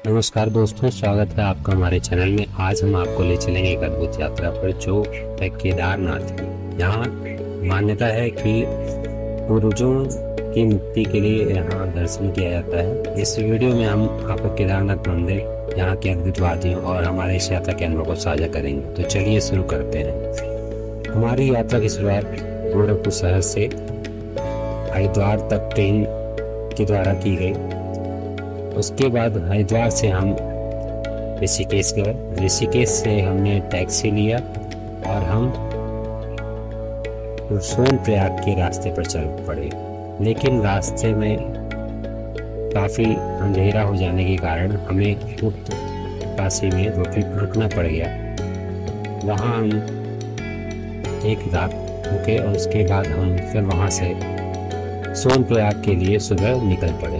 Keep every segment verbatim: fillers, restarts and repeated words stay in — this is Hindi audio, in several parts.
नमस्कार दोस्तों, स्वागत है आपका हमारे चैनल में। आज हम आपको ले चलेंगे एक अद्भुत यात्रा पर जो है केदारनाथ। यहाँ मान्यता है कि पूर्वजों की मुक्ति के लिए यहाँ दर्शन किया जाता है। इस वीडियो में हम आपको केदारनाथ मंदिर, यहाँ की अद्भुत वादियों और हमारे इस यात्रा के अनुभव को साझा करेंगे। तो चलिए शुरू करते हैं। हमारी यात्रा की शुरुआत गोरखपुर शहर से हरिद्वार तक ट्रेन के द्वारा की गई। उसके बाद हरिद्वार से हम ऋषिकेश गए। ऋषिकेश से हमने टैक्सी लिया और हम सोनप्रयाग के रास्ते पर चल पड़े। लेकिन रास्ते में काफ़ी अंधेरा हो जाने के कारण हमें गुप्त काशी में रुकना पड़ गया। वहाँ हम एक रात रुके और उसके बाद हम फिर वहाँ से सोनप्रयाग के लिए सुबह निकल पड़े।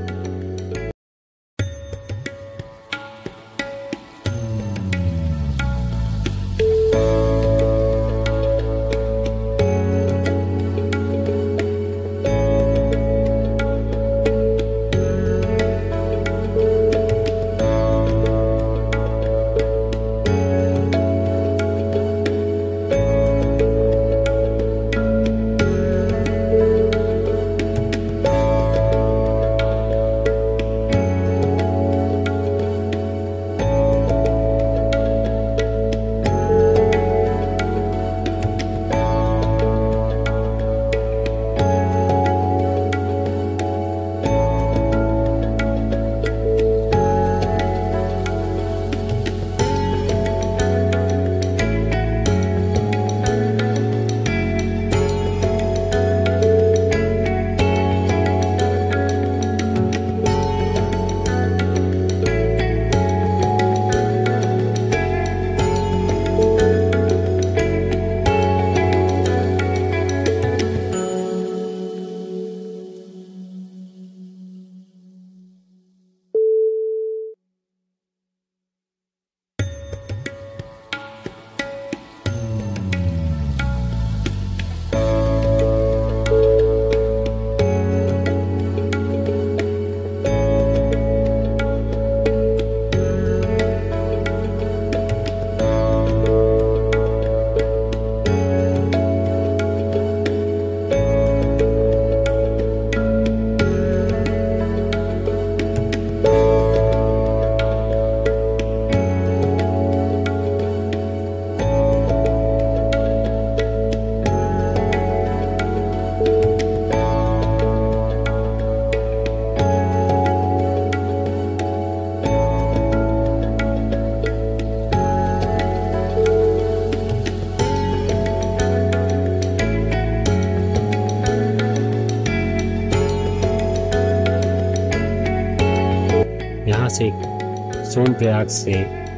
यहाँ से सोनप्रयाग से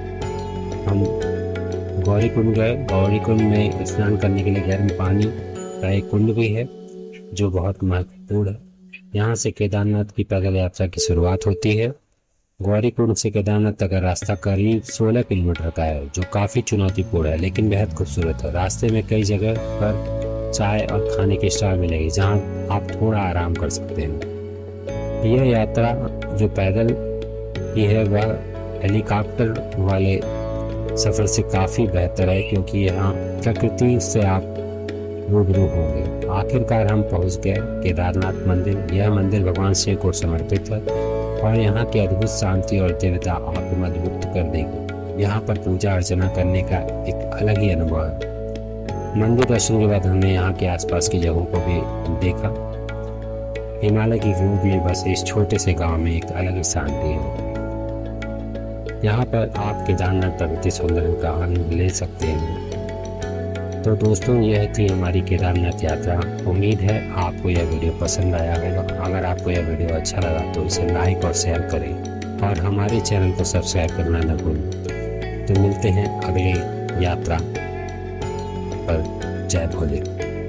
हम गौरी कुंड गए। गौरी कुंड में स्नान करने के लिए गर्म पानी का एक कुंड भी है जो बहुत महत्वपूर्ण है। यहाँ से केदारनाथ की पैदल यात्रा की शुरुआत होती है। गौरी कुंड से केदारनाथ तक का रास्ता करीब सोलह किलोमीटर का है, जो काफ़ी चुनौतीपूर्ण है लेकिन बेहद खूबसूरत है। रास्ते में कई जगह पर चाय और खाने के स्टॉल मिलेंगे जहाँ आप थोड़ा आराम कर सकते हैं। यह यात्रा जो पैदल ये है वह हेलीकॉप्टर वाले सफ़र से काफ़ी बेहतर है, क्योंकि यहाँ प्रकृति से आप रूबरू होंगे। आखिरकार हम पहुँच गए केदारनाथ मंदिर। यह मंदिर भगवान शिव को समर्पित है और यहाँ की अद्भुत शांति और दिव्यता आपको मदमुग्ध कर देगी। यहाँ पर पूजा अर्चना करने का एक अलग ही अनुभव है। मंदिर दर्शन के बाद हमने यहाँ के आसपास की जगहों को भी देखा। हिमालय की गोद में बस इस छोटे से गांव में एक अलग शांति है। यहाँ पर आप केदारनाथ प्रकृति सौंदर्य का आनंद ले सकते हैं। तो दोस्तों, यह थी हमारी केदारनाथ यात्रा। उम्मीद है आपको यह वीडियो पसंद आया होगा। अगर आपको यह वीडियो अच्छा लगा तो इसे लाइक और शेयर करें और हमारे चैनल को सब्सक्राइब करना न भूलें। तो मिलते हैं अगले यात्रा पर। जय भोले।